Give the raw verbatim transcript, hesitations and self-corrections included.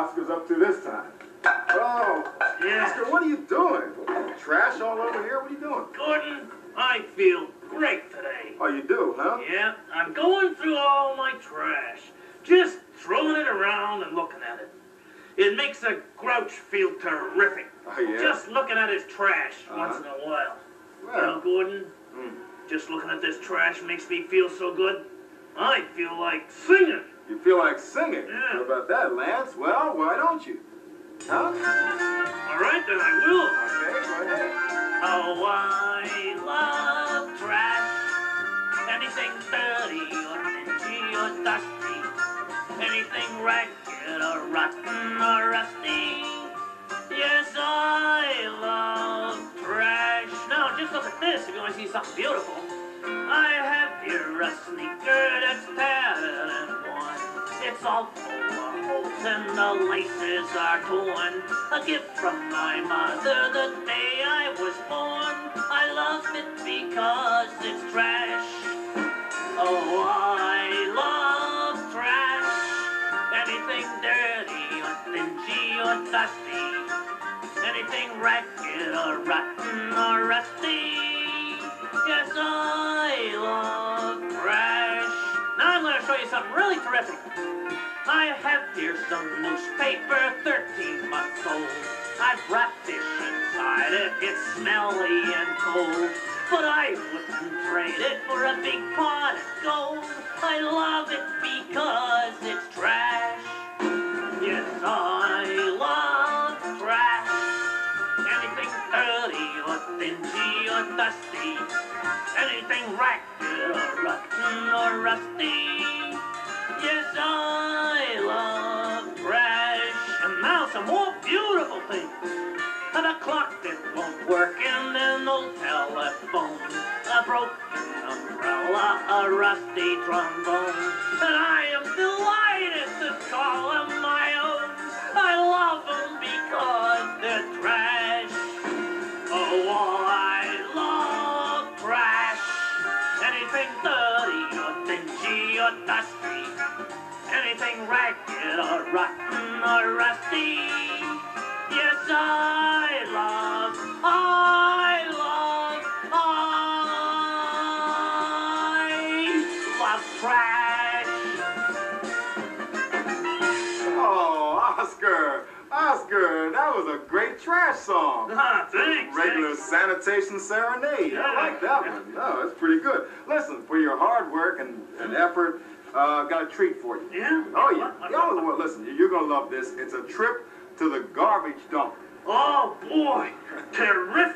Oscar's up to this time. Oh, yeah. Oscar, what are you doing? Trash all over here? What are you doing? Gordon, I feel great today. Oh, you do, huh? Yeah, I'm going through all my trash. Just throwing it around and looking at it. It makes a grouch feel terrific. Oh, yeah? Just looking at his trash uh-huh. once in a while. Well, You know, Gordon, mm. just looking at this trash makes me feel so good. I feel like singing. You feel like singing? Yeah. How about that, Lance? Well, why don't you? Huh? All right, then I will. Okay, go ahead. Oh, I love trash. Anything dirty or dingy or dusty. Anything ragged or rotten or rusty. Yes, I love trash. Now, just look at this if you want to see something beautiful. I have here a sneaker that's tattered and worn. It's all full of holes and the laces are torn. A gift from my mother the day I was born. I love it because it's trash. Oh, I love trash. Anything dirty or dingy or dusty. Anything ragged or rotten or rusty. Yes, I love trash. Now I'm going to show you something really terrific. I have here some newspaper, thirteen months old. I've wrapped fish inside it, it's smelly and cold. But I wouldn't trade it for a big pot of gold. I love it because it's trash. Yes, I love trash. Anything dirty or dingy or dusty. Anything ragged or rotten or rusty. Yes, I love trash. And now some more beautiful things. And a clock that won't work and an old telephone. A broken umbrella, a rusty trombone. And I am delighted to call them my own. I love them because they're trash. Oh, I love trash. Anything dirty or dingy or dusty. Anything ragged or rotten or rusty. Yes, I love, I love, I love trash. Oh, Oscar! Oscar, that was a great trash song. Ah, thanks. Regular thanks. sanitation serenade. Yeah. I like that one. No, it's pretty good. Listen, for your hard work and, and effort, uh, got a treat for you. Yeah? Oh, yeah. What- what- Y'all, well, listen, you're going to love this. It's a trip to the garbage dump. Oh, boy. Terrific.